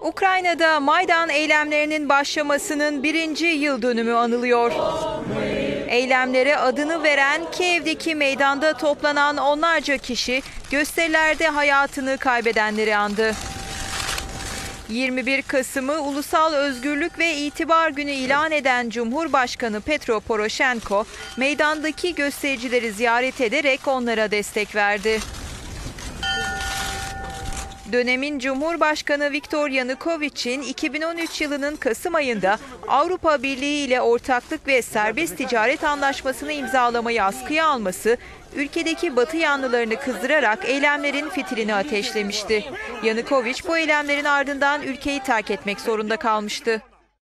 Ukrayna'da Maydan eylemlerinin başlamasının 1. yıl dönümü anılıyor. Eylemlere adını veren Kiev'deki meydanda toplanan onlarca kişi gösterilerde hayatını kaybedenleri andı. 21 Kasım'ı Ulusal Özgürlük ve İtibar Günü ilan eden Cumhurbaşkanı Petro Poroshenko, meydandaki göstericileri ziyaret ederek onlara destek verdi. Dönemin Cumhurbaşkanı Viktor Yanukovych'in 2013 yılının Kasım ayında Avrupa Birliği ile ortaklık ve serbest ticaret anlaşmasını imzalamayı askıya alması, ülkedeki Batı yanlılarını kızdırarak eylemlerin fitilini ateşlemişti. Yanukovych bu eylemlerin ardından ülkeyi terk etmek zorunda kalmıştı.